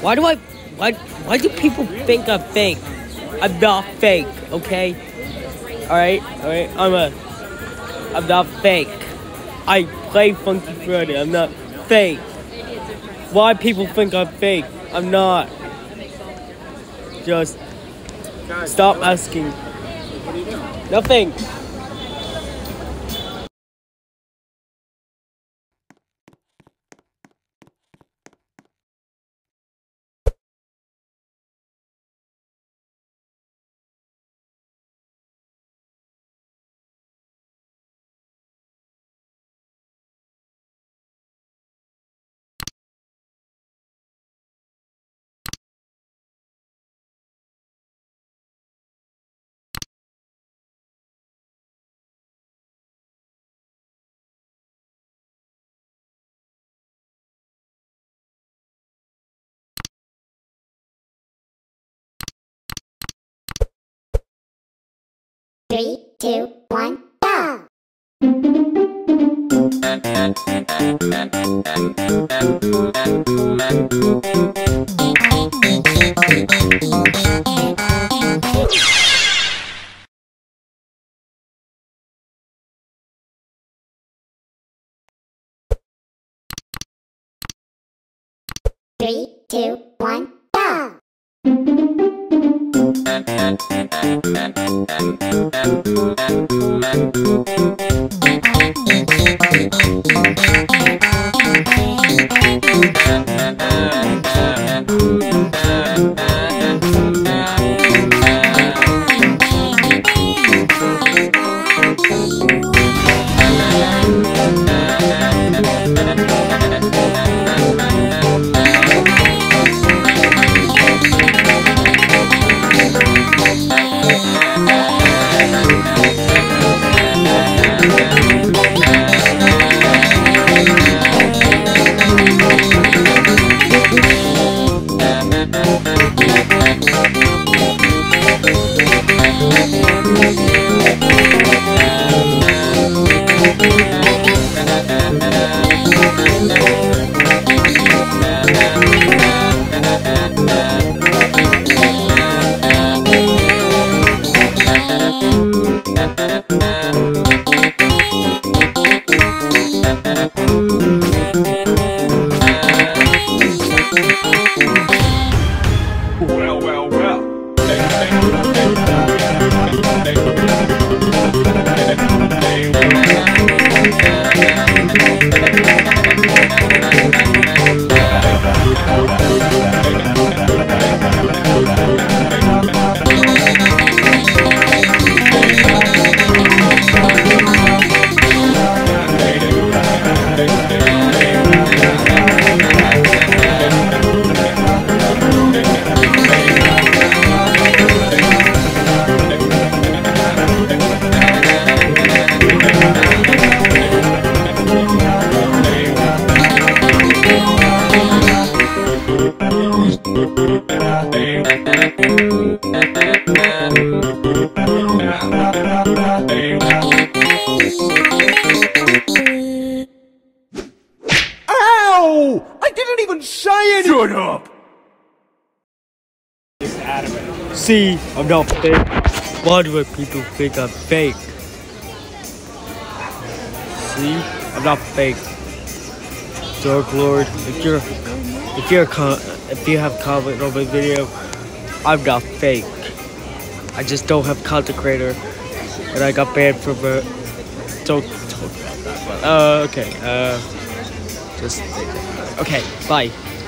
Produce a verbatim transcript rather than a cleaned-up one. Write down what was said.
Why do I, why, why do people think I'm fake? I'm not fake, okay? Alright, alright, I'm a, I'm not fake. I play Funky Friday, I'm not fake. Why people think I'm fake? I'm not. Just stop asking. Nothing. Three, two, one, go! Three, two, one, go! Well, well, well. Ow! I didn't even say anything! Shut up! See, I'm not fake. Why do people think I'm fake? See, I'm not fake. Dark Lord, if you're, if you're, if you have comment on my video, I'm not fake. I just don't have content creator, and I got banned from a. Don't talk about that. But, uh, okay. Uh, just okay. Bye.